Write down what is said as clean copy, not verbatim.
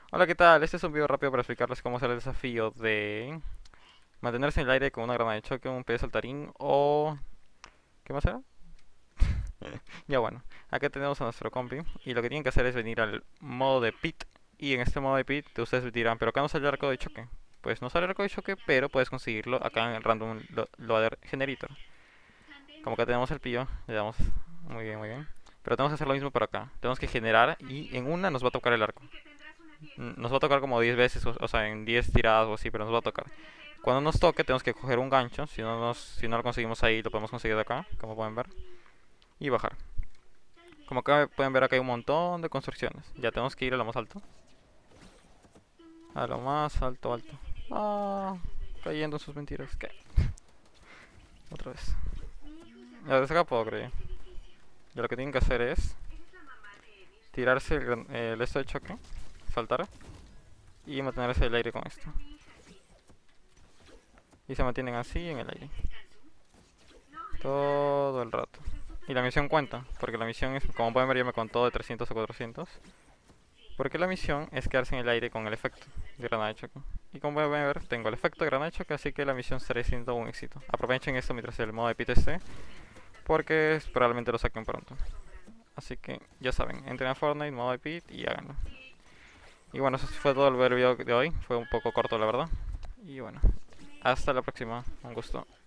Hola, ¿qué tal? Este es un video rápido para explicarles cómo hacer el desafío de mantenerse en el aire con una granada de choque, un pie saltarín o... ¿Qué más era? Ya bueno, acá tenemos a nuestro compi y lo que tienen que hacer es venir al modo de pit y en este modo de pit ustedes dirán, pero acá no sale el arco de choque. Pues no sale el arco de choque, pero puedes conseguirlo acá en el Random Loader Generator. Como acá tenemos el pillo, le damos muy bien, muy bien. Pero tenemos que hacer lo mismo por acá. Tenemos que generar y en una nos va a tocar el arco. Nos va a tocar como 10 veces, o sea, en 10 tiradas o así, pero nos va a tocar. Cuando nos toque tenemos que coger un gancho, si no lo conseguimos ahí, lo podemos conseguir de acá, como pueden ver, y bajar. Como acá pueden ver, acá hay un montón de construcciones. Ya tenemos que ir a lo más alto. A lo más alto, alto. Ah, cayendo en sus mentiras. ¿Qué? Otra vez. Ya desde acá puedo, creo. Ya lo que tienen que hacer es tirarse el esto de choque, saltar y mantenerse el aire con esto. Y se mantienen así en el aire. Todo el rato. Y la misión cuenta, porque la misión es, como pueden ver, yo me contó de 300 a 400. Porque la misión es quedarse en el aire con el efecto de granada de choque. Y como pueden ver, tengo el efecto de granada de choque, así que la misión estará siendo un éxito. Aprovechen esto mientras el modo de pit esté, porque probablemente lo saquen pronto. Así que ya saben, entren a Fortnite, modo de pit y háganlo. Y bueno, eso fue todo el video de hoy. Fue un poco corto, la verdad. Y bueno, hasta la próxima. Un gusto.